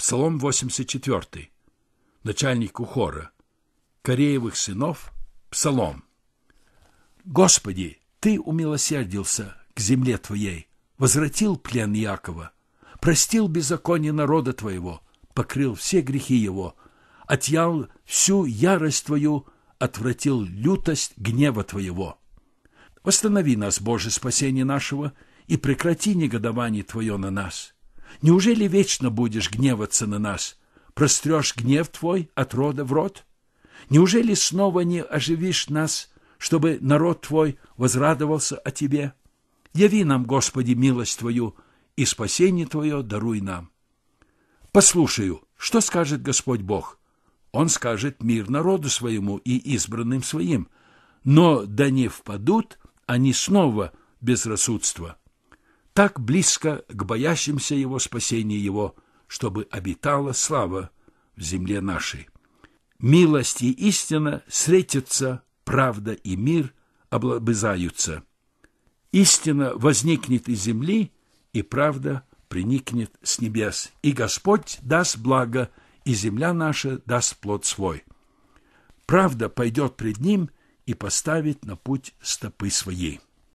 Псалом 84. Начальнику хора. Кореевых сынов. Псалом. Господи, Ты умилосердился к земле Твоей, возвратил плен Иакова, простил беззаконие народа Твоего, покрыл все грехи его, отъял всю ярость Твою, отвратил лютость гнева Твоего. Восстанови нас, Боже, спасение нашего, и прекрати негодование Твое на нас. Неужели вечно будешь гневаться на нас? Прострешь гнев Твой от рода в род? Неужели снова не оживишь нас, чтобы народ Твой возрадовался о Тебе? Яви нам, Господи, милость Твою, и спасение Твое даруй нам. Послушаю, что скажет Господь Бог? Он скажет мир народу своему и избранным своим, но да не впадут они снова в безрассудство. Так близко к боящимся Его спасения Его, чтобы обитала слава в земле нашей. Милость и истина встретятся, правда и мир облобызаются. Истина возникнет из земли, и правда приникнет с небес, и Господь даст благо, и земля наша даст плод свой. Правда пойдет пред Ним и поставит на путь стопы своей.